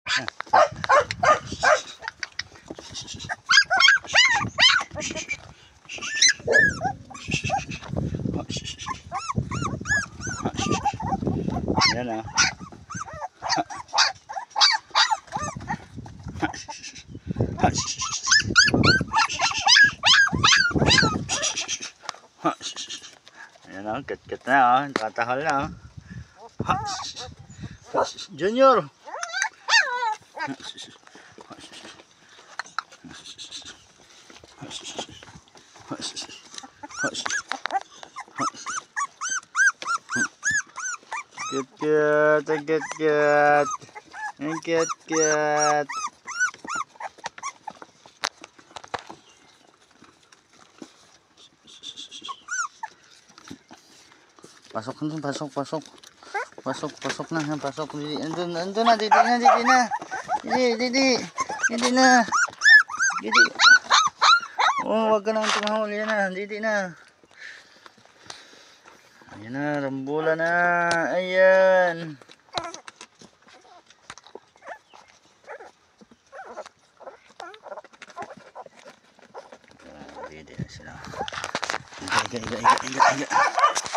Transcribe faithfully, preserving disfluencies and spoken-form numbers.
Ayan ah. Ayan ah, kat-kat na ah. Tatahal na ah. Junior. Kat-kat, ang kat-kat. Ang kat-kat. Pasok na, pasok, pasok. Pasok, pasok na, pasok. Andun, andun na, didi na, didi na. Didi, didi. Didi na. Didi. Oh, wag ka nang tumahol. Yan na, didi na. Ayan na, rambula na. Ayan. Didi na sila. Iga, iga, iga, iga, iga.